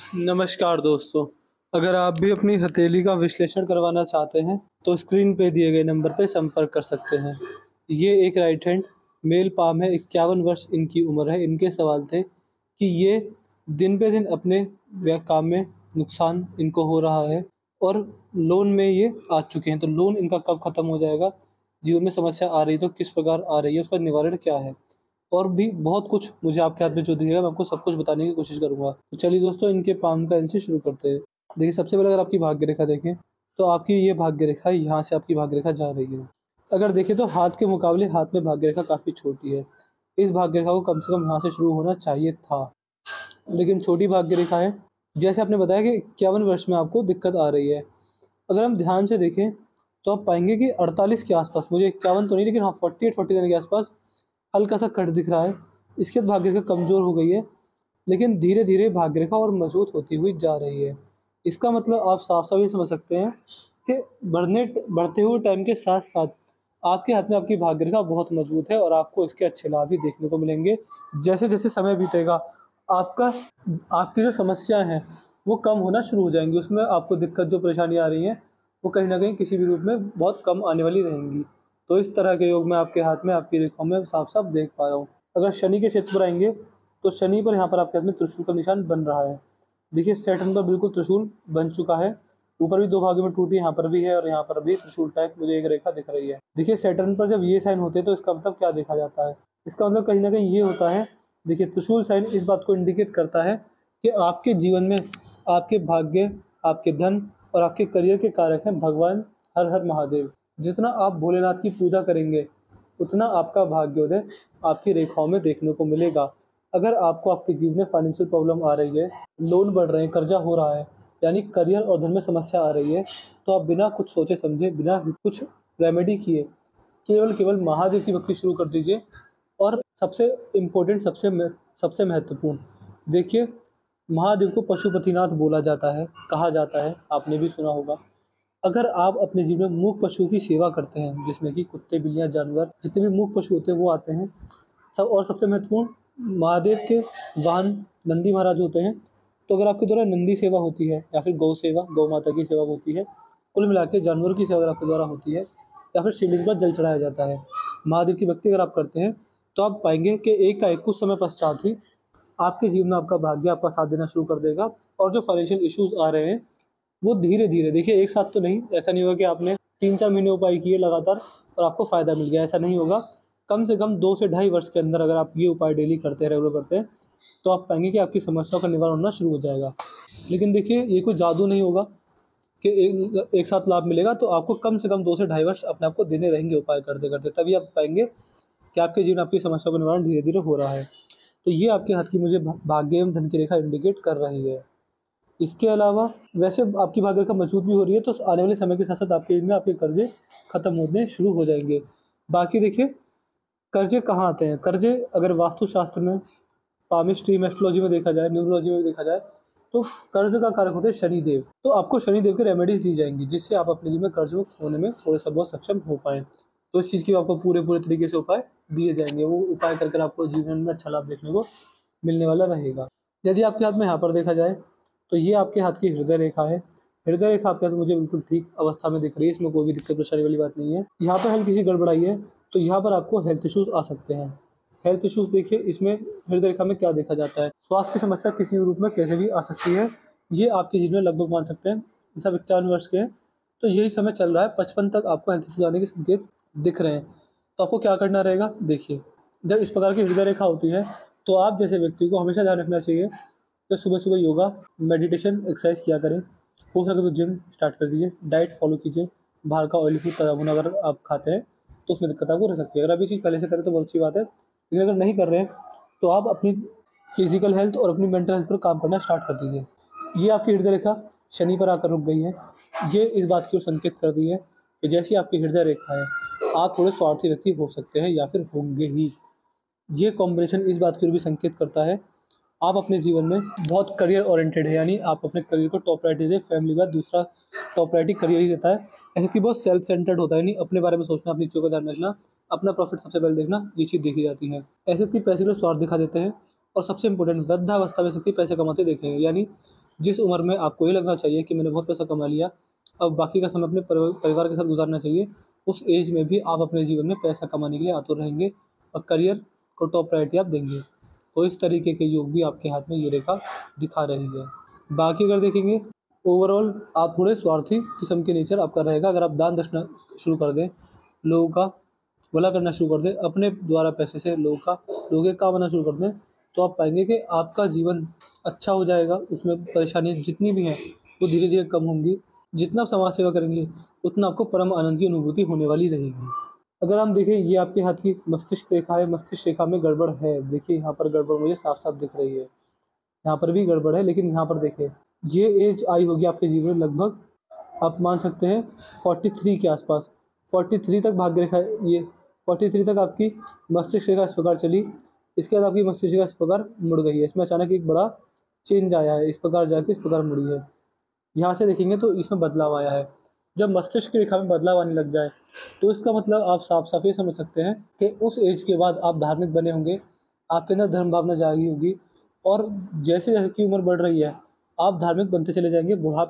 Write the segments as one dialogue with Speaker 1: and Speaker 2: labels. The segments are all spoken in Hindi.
Speaker 1: नमस्कार दोस्तों। अगर आप भी अपनी हथेली का विश्लेषण करवाना चाहते हैं तो स्क्रीन पे दिए गए नंबर पे संपर्क कर सकते हैं। ये एक राइट हैंड मेल पाम है, 51 वर्ष इनकी उम्र है। इनके सवाल थे कि ये दिन पे दिन अपने काम में नुकसान इनको हो रहा है और लोन में ये आ चुके हैं, तो लोन इनका कब ख़त्म हो जाएगा, जीवन में समस्या आ रही है तो किस प्रकार आ रही है, उसका निवारण क्या है, और भी बहुत कुछ मुझे आपके हाथ में जो दिखेगा मैं आपको सब कुछ बताने की कोशिश करूँगा। तो चलिए दोस्तों, इनके पाम का इनसे शुरू करते हैं। देखिए, सबसे पहले अगर आपकी भाग्य रेखा देखें तो आपकी ये भाग्य रेखा है, यहाँ से आपकी भाग्य रेखा जा रही है। अगर देखें तो हाथ के मुकाबले हाथ में भाग्य रेखा काफ़ी छोटी है। इस भाग्य रेखा को कम से कम यहाँ से शुरू होना चाहिए था, लेकिन छोटी भाग्य रेखा है। जैसे आपने बताया कि 51 वर्ष में आपको दिक्कत आ रही है। अगर हम ध्यान से देखें तो आप पाएँगे कि 48 के आस-पास, मुझे 51 तो नहीं लेकिन हाँ 48-49 के आस-पास हल्का सा कट दिख रहा है। इसके बाद भाग्य रेखा कमज़ोर हो गई है, लेकिन धीरे-धीरे भाग्य रेखा और मजबूत होती हुई जा रही है। इसका मतलब आप साफ-साफ ये समझ सकते हैं कि बढ़ते हुए टाइम के साथ-साथ आपके हाथ में आपकी भाग्य रेखा बहुत मजबूत है और आपको इसके अच्छे लाभ भी देखने को मिलेंगे। जैसे-जैसे समय बीतेगा, आपका आपकी जो समस्याएँ हैं, वो कम होना शुरू हो जाएँगी। उसमें आपको दिक्कत जो परेशानी आ रही है, वो कहीं न कहीं किसी भी रूप में बहुत कम आने वाली रहेंगी। तो इस तरह के योग मैं आपके हाथ में, आपकी रेखाओं में साफ-साफ देख पा रहा हूँ। अगर शनि के क्षेत्र पर आएँगे, तो शनि पर यहाँ पर आपके हाथ में त्रिशूल का निशान बन रहा है। देखिए, सैटर्न पर बिल्कुल त्रिशूल बन चुका है। ऊपर भी 2 भागों में टूटी, यहाँ पर भी है और यहाँ पर भी त्रिशूल टाइप मुझे एक रेखा दिख रही है। देखिए, सैटर्न पर जब ये साइन होते हैं तो इसका मतलब क्या देखा जाता है? इसका मतलब कहीं न कहीं ये होता है, देखिए त्रिशूल साइन इस बात को इंडिकेट करता है कि आपके जीवन में आपके भाग्य, आपके धन और आपके करियर के कारक हैं भगवान हर हर महादेव। जितना आप भोलेनाथ की पूजा करेंगे, उतना आपका भाग्योदय आपकी रेखाओं में देखने को मिलेगा। अगर आपको आपके जीवन में फाइनेंशियल प्रॉब्लम आ रही है, लोन बढ़ रहे हैं, कर्जा हो रहा है, यानी करियर और धन में समस्या आ रही है, तो आप बिना कुछ सोचे समझे, बिना कुछ रेमेडी किए, केवल महादेव की भक्ति शुरू कर दीजिए। और सबसे इम्पोर्टेंट, सबसे महत्वपूर्ण, देखिए, महादेव को पशुपतिनाथ बोला जाता है, कहा जाता है, आपने भी सुना होगा। अगर आप अपने जीवन में मूक पशुओं की सेवा करते हैं, जिसमें कि कुत्ते, बिल्लियाँ, जानवर, जितने भी मूक पशु होते हैं वो आते हैं। और सबसे महत्वपूर्ण, महादेव के वाहन नंदी महाराज होते हैं। तो अगर आपके द्वारा नंदी सेवा होती है या फिर गौ सेवा, गौ माता की सेवा होती है, कुल मिला के जानवरों की सेवा अगर आपके द्वारा होती है, या फिर शिवलिंग पर जल चढ़ाया जाता है, महादेव की भक्ति अगर आप करते हैं, तो आप पाएंगे कि एक का एक कुछ समय पश्चात ही आपके जीवन में आपका भाग्य आपका साथ देना शुरू कर देगा। और जो फाइनेंशियल इश्यूज आ रहे हैं, वो धीरे-धीरे, देखिए एक साथ तो नहीं, ऐसा नहीं होगा कि आपने 3-4 महीने उपाय किए लगातार और आपको फ़ायदा मिल गया, ऐसा नहीं होगा। कम से कम 2 से ढाई वर्ष के अंदर अगर आप ये उपाय डेली करते हैं, रेगुलर करते हैं, तो आप पाएँगे कि आपकी समस्याओं का निवारण होना शुरू हो जाएगा। लेकिन देखिए, ये कोई जादू नहीं होगा कि एक साथ लाभ मिलेगा, तो आपको कम से कम 2 से ढाई वर्ष अपने आप को देने रहेंगे उपाय करते-करते, तभी आप पाएँगे कि आपके जीवन आपकी समस्याओं का निवारण धीरे-धीरे हो रहा है। तो ये आपके हाथ की मुझे भाग्य एवं धन की रेखा इंडिकेट कर रही है। इसके अलावा वैसे आपकी भाग्य रेखा मजबूत भी हो रही है, तो आने वाले समय के साथ-साथ आपके में आपके कर्जे खत्म होने शुरू हो जाएँगे। बाकी देखिए, कर्जे कहाँ आते हैं? कर्जे अगर वास्तुशास्त्र में, पामिस्ट्री में, एस्ट्रोलॉजी में देखा जाए, न्यूमरोलॉजी में देखा जाए, तो कर्ज का कारक होते हैं शनिदेव। तो आपको शनिदेव की रेमेडीज़ दी जाएँगी, जिससे आप अपने जीवन में कर्ज मुक्त होने में थोड़ा-सा बहुत सक्षम हो पाएँ। तो इस चीज़ की आपको पूरे-पूरे तरीके से उपाय दिए जाएँगे। वो उपाय कर आपको जीवन में अच्छा लाभ देखने को मिलने वाला रहेगा। यदि आपके हाथ में यहाँ पर देखा जाए, तो ये आपके हाथ की हृदय रेखा है। हृदय रेखा आपके हाथ में मुझे बिल्कुल ठीक अवस्था में दिख रही है, इसमें कोई भी दिक्कत परेशानी वाली बात नहीं है। यहाँ पर हल्की सी गड़बड़ाई है, तो यहाँ पर आपको हेल्थ इश्यूज़ आ सकते हैं। हेल्थ इश्यूज़ देखिए, इसमें हृदय रेखा में क्या देखा जाता है? स्वास्थ्य की समस्या किसी भी रूप में कैसे भी आ सकती है। ये आपके जीवन में लगभग मान सकते हैं, जैसे आप 51 वर्ष के हैं, तो यही समय चल रहा है, 55 तक आपको हेल्थ इश्यूज़ आने के संकेत दिख रहे हैं। तो आपको क्या करना रहेगा? देखिए, जब इस प्रकार की हृदय रेखा होती है, तो आप जैसे व्यक्ति को हमेशा ध्यान रखना चाहिए, तो सुबह-सुबह योगा, मेडिटेशन, एक्सरसाइज किया करें। हो सके तो जिम स्टार्ट कर दीजिए, डाइट फॉलो कीजिए। बाहर का ऑयली फूड तला भुना अगर आप खाते हैं, तो उसमें दिक्कत आपको रह सकती है। अगर आप ये चीज़ पहले से करें तो बहुत अच्छी बात है, लेकिन अगर नहीं कर रहे हैं, तो आप अपनी फिज़िकल हेल्थ और अपनी मेंटल हेल्थ पर काम करना स्टार्ट कर दीजिए। ये आपकी हृदय रेखा शनि पर आकर रुक गई है। ये इस बात की ओर संकेत कर रही है कि जैसी आपकी हृदय रेखा है, आप थोड़े स्वार्थी व्यक्ति हो सकते हैं या फिर होंगे ही। ये कॉम्बिनेशन इस बात की ओर भी संकेत करता है, आप अपने जीवन में बहुत करियर ओरिएंटेड है, यानी आप अपने करियर को टॉप प्रायोरिटी दें, फैमिली के बाद दूसरा टॉप प्रायोरिटी करियर ही रहता है। ऐसे कि बहुत सेल्फ सेंटर्ड होता है, यानी अपने बारे में सोचना, अपनी चीज़ों का ध्यान रखना, अपना प्रॉफिट सबसे पहले देखना, ये चीज़ देखी जाती है। ऐसे कि पैसे के लिए स्वार्थ दिखा देते हैं। और सबसे इंपॉर्टेंट, वृद्धावस्था में से पैसे कमाते देखेंगे, यानी जिस उम्र में आपको ये लगना चाहिए कि मैंने बहुत पैसा कमा लिया, अब बाकी का समय अपने परिवार के साथ गुजारना चाहिए, उस एज में भी आप अपने जीवन में पैसा कमाने के लिए आतुर रहेंगे और करियर को टॉप प्रायोरिटी आप देंगे। तो इस तरीके के योग भी आपके हाथ में ये रेखा दिखा रही है। बाकी अगर देखेंगे ओवरऑल आप थोड़े स्वार्थी किस्म के नेचर आपका रहेगा। अगर आप दान दक्षिणा शुरू कर दें, लोगों का भला करना शुरू कर दें, अपने द्वारा पैसे से लोगों के काम आना शुरू कर दें, तो आप पाएंगे कि आपका जीवन अच्छा हो जाएगा। उसमें परेशानियाँ जितनी भी हैं वो धीरे धीरे कम होंगी। जितना आप समाज सेवा करेंगे उतना आपको परम आनंद की अनुभूति होने वाली रहेगी। अगर हम देखें ये आपके हाथ की मस्तिष्क रेखा है, मस्तिष्क रेखा में गड़बड़ है। देखिए यहाँ पर गड़बड़ मुझे साफ साफ दिख रही है, यहाँ पर भी गड़बड़ है, लेकिन यहाँ पर देखिए ये एज आई होगी आपके जीवन में लगभग आप मान सकते हैं 43 के आसपास। 43 तक भाग्य रेखा, ये 43 तक आपकी मस्तिष्क रेखा इस प्रकार चली। इसके बाद आपकी मस्तिष्क रेखा इस प्रकार मुड़ गई है। इसमें अचानक एक बड़ा चेंज आया है, इस प्रकार जाके इस प्रकार मुड़ी है। यहाँ से देखेंगे तो इसमें बदलाव आया है। जब मस्तिष्क की रेखा में बदलाव आने लग जाए तो इसका मतलब आप साफ साफ ये समझ सकते हैं कि उस एज के बाद आप धार्मिक बने होंगे, आपके अंदर धर्म भावना जागी होगी, और जैसे जैसे की उम्र बढ़ रही है आप धार्मिक बनते चले जाएंगे।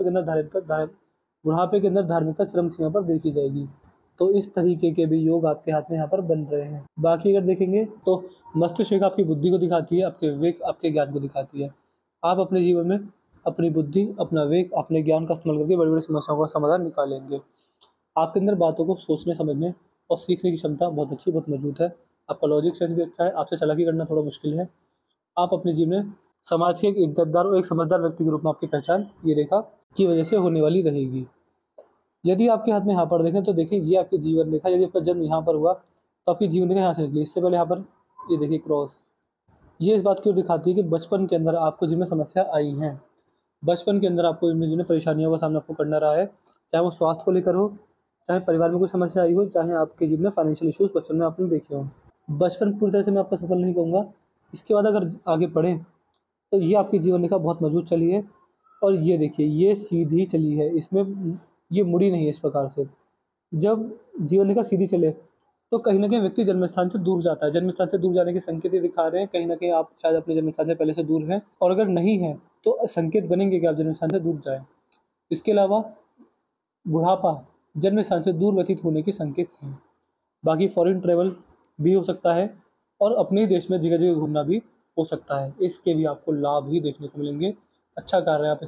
Speaker 1: बुढ़ापे के अंदर धार्मिकता चरम सीमा पर देखी जाएगी। तो इस तरीके के भी योग आपके हाथ में यहाँ पर बन रहे हैं। बाकी अगर देखेंगे तो मस्तिष्क रेखा आपकी बुद्धि को दिखाती है, आपके विवेक, आपके ज्ञान को दिखाती है। आप अपने जीवन में अपनी बुद्धि, अपना विवेक, अपने ज्ञान का इस्तेमाल करके बड़ी बड़ी समस्याओं का समाधान निकालेंगे। आपके अंदर बातों को सोचने, समझने और सीखने की क्षमता बहुत अच्छी, बहुत मजबूत है। आपका लॉजिक सेंस भी अच्छा है, आपसे चालाकी करना थोड़ा मुश्किल है। आप अपने जीवन में समाज के एक इज्जतदार और एक समझदार व्यक्ति के रूप में आपकी पहचान ये रेखा की वजह से होने वाली रहेगी। यदि आपके हाथ में यहाँ पर देखें तो देखिए ये आपकी जीवन रेखा, यदि आपका जन्म यहाँ पर हुआ तो आपकी जीवन रेखा यहाँ से निकली। इससे पहले यहाँ पर ये देखिए क्रॉस, ये इस बात की ओर दिखाती है कि बचपन के अंदर आपको जिनमें समस्या आई हैं, बचपन के अंदर आपको जिन परेशानियों का सामना आपको करना रहा है, चाहे वो स्वास्थ्य को लेकर हो, चाहे परिवार में कोई समस्या आई हो, चाहे आपके जीवन में फाइनेंशियल इश्यूज बचपन में आपने देखे हो। बचपन पूरी तरह से मैं आपका सफल नहीं कहूँगा। इसके बाद अगर आगे बढ़ें तो ये आपकी जीवन रेखा बहुत मजबूत चली है, और ये देखिए ये सीधी चली है, इसमें ये मुड़ी नहीं है इस प्रकार से। जब जीवन रेखा सीधी चले तो कहीं ना कहीं व्यक्ति जन्म स्थान से दूर जाता है। जन्म स्थान से दूर जाने के संकेत ये दिखा रहे हैं, कहीं ना कहीं आप शायद अपने जन्म स्थान से पहले से दूर हैं, और अगर नहीं है तो संकेत बनेंगे कि आप जन्म स्थान से दूर जाएं। इसके अलावा बुढ़ापा जन्म स्थान से दूर व्यतीत होने के संकेत हैं। बाकी फॉरेन ट्रेवल भी हो सकता है और अपने ही देश में जगह जगह घूमना भी हो सकता है। इसके भी आपको लाभ ही देखने को मिलेंगे। अच्छा कार्य आप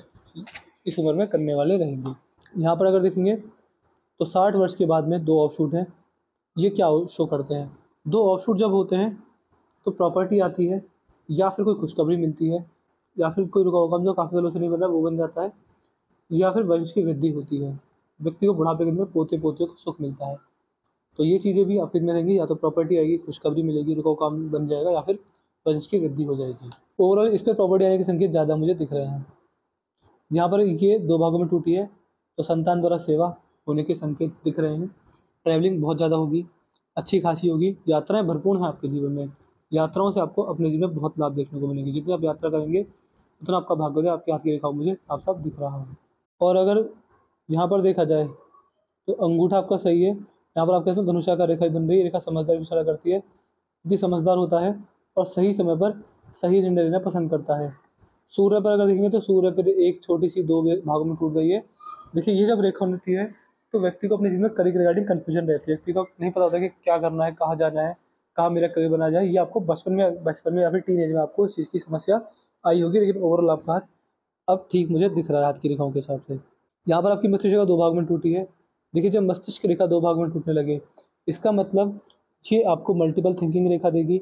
Speaker 1: इस उम्र में करने वाले रहेंगे। यहाँ पर अगर देखेंगे तो 60 वर्ष के बाद में 2 ऑफशूट हैं। ये क्या शो करते हैं? 2 ऑफशूट जब होते हैं तो प्रॉपर्टी आती है, या फिर कोई खुशखबरी मिलती है, या फिर कोई रुका हुआ काम जो काफ़ी सालों से नहीं बन रहा वो बन जाता है, या फिर वंश की वृद्धि होती है। व्यक्ति को बुढ़ापे के अंदर पोते पोते को सुख मिलता है। तो ये चीज़ें भी आपके में रहेंगी, या तो प्रॉपर्टी आएगी, खुशखबरी मिलेगी, रुका हुआ काम बन जाएगा, या फिर वंश की वृद्धि हो जाएगी। ओवरऑल इस पर प्रॉपर्टी आने के संकेत ज़्यादा मुझे दिख रहे हैं। यहाँ पर ये 2 भागों में टूटी है तो संतान द्वारा सेवा होने के संकेत दिख रहे हैं। ट्रैवलिंग बहुत ज़्यादा होगी, अच्छी खासी होगी, यात्राएं भरपूर हैं आपके जीवन में। यात्राओं से आपको अपने जीवन में बहुत लाभ देखने को मिलेंगे। जितनी आप यात्रा करेंगे उतना आपका भाग्योदय आपके हाथ की रेखा मुझे साफ साफ दिख रहा है। और अगर यहाँ पर देखा जाए तो अंगूठा आपका सही है। यहाँ पर आपके हाथ में धनुषाकार रेखा बन रही है। रेखा समझदारी की इशारा करती है। यदि समझदार होता है और सही समय पर सही निर्णय लेना पसंद करता है। सूर्य पर अगर देखेंगे तो सूर्य पर एक छोटी सी 2 भागों में टूट गई है। देखिए ये जब रेखा होती है तो व्यक्ति को अपने जीवन में करियर रिगार्डिंग कन्फ्यूजन रहती है। व्यक्ति को नहीं पता होता कि क्या करना है, कहाँ जाना है, कहाँ मेरा करियर बना जाए। ये आपको बचपन में या फिर टीनेज में आपको इस चीज़ की समस्या आई होगी, लेकिन ओवरऑल आपका हाथ अब ठीक मुझे दिख रहा है हाथ की रेखाओं के हिसाब से। यहाँ पर आपकी मस्तिष्क रेखा 2 भाग में टूटी है। देखिए जब मस्तिष्क रेखा 2 भाग में टूटने लगे इसका मतलब ये आपको मल्टीपल थिंकिंग रेखा देगी।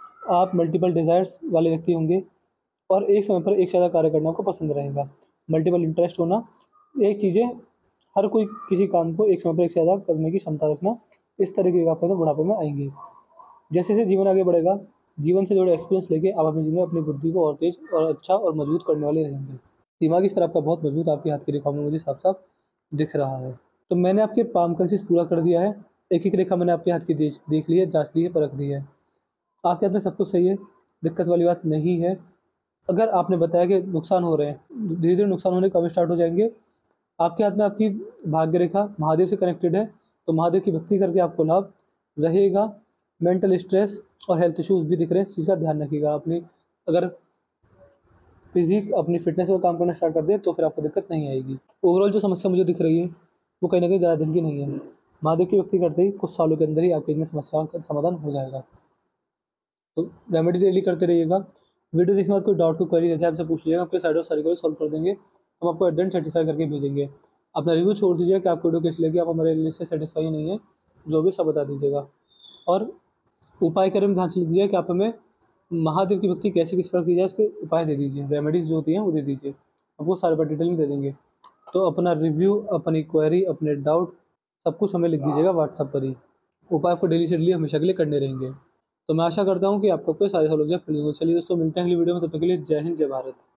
Speaker 1: आप मल्टीपल डिज़ायर्स वाले व्यक्ति होंगे और एक समय पर एक से ज़्यादा कार्य करना आपको पसंद रहेगा। मल्टीपल इंटरेस्ट होना, एक चीज़ें हर कोई किसी काम को एक समय पर एक से ज़्यादा करने की क्षमता रखना, इस तरीके का आप बुढ़ापे में आएंगे। जैसे जैसे जीवन आगे बढ़ेगा, जीवन से जुड़े एक्सपीरियंस लेके आप अपने जीवन में अपनी बुद्धि को और तेज और अच्छा और मजबूत करने वाले रहेंगे। दिमागी स्तर आपका बहुत मजबूत आपके हाथ की रेखाओं में मुझे साफ साफ दिख रहा है। तो मैंने आपके पाम कंसिस पूरा कर दिया है। एक एक रेखा मैंने आपके हाथ की देख ली है, जाँच ली है, परख ली है। आपके हाथ में सब कुछ सही है, दिक्कत वाली बात नहीं है। अगर आपने बताया कि नुकसान हो रहे हैं, धीरे धीरे नुकसान होने कब स्टार्ट हो जाएंगे। आपके हाथ में आपकी भाग्य रेखा महादेव से कनेक्टेड है, तो महादेव की भक्ति करके आपको लाभ रहेगा। मेंटल स्ट्रेस और हेल्थ इश्यूज़ भी दिख रहे हैं, इस चीज़ का ध्यान रखिएगा। अपनी अगर फिजिक अपनी फिटनेस पर काम करना स्टार्ट कर दे तो फिर आपको दिक्कत नहीं आएगी। ओवरऑल जो समस्या मुझे दिख रही है वो कहीं ना कहीं ज़्यादा दिन की नहीं है। मादक की व्यक्ति करते ही कुछ सालों के अंदर ही आपके इसमें समस्या का समाधान हो जाएगा। तो रेमेडी डेली करते रहिएगा। वीडियो देखने के बाद कोई डाउट को क्वेरी रहता है आपसे पूछ लीजिएगा, आपके साइड और सारी क्वेरी सॉल्व कर देंगे। हम आपको एट द एंड सर्टिफाई करके भेजेंगे। अपना रिव्यू छोड़ दीजिएगा कि आपको वीडियो कैसी लगी, आप हमारे लिस्ट से सेटिस्फाई नहीं है, जो भी सब बता दीजिएगा। और उपाय करें में ध्यान से लीजिए कि आप हमें महादेव की भक्ति कैसे किस प्रकार की जाए उसके उपाय दे दीजिए, रेमेडीज़ जो होती हैं वो दे दीजिए, आपको सारे पर डिटेल में दे देंगे। तो अपना रिव्यू, अपनी क्वेरी, अपने डाउट सब कुछ हमें लिख दीजिएगा व्हाट्सएप पर ही। उपाय आपको डेली से डेली हमेशा के लिए करने रहेंगे। तो मैं आशा करता हूँ कि आपको सारे सवालों के जवाब मिल जाएंगे। चलिए दोस्तों, मिलते हैं अगली वीडियो में, तब तक के लिए जय हिंद, जय भारत।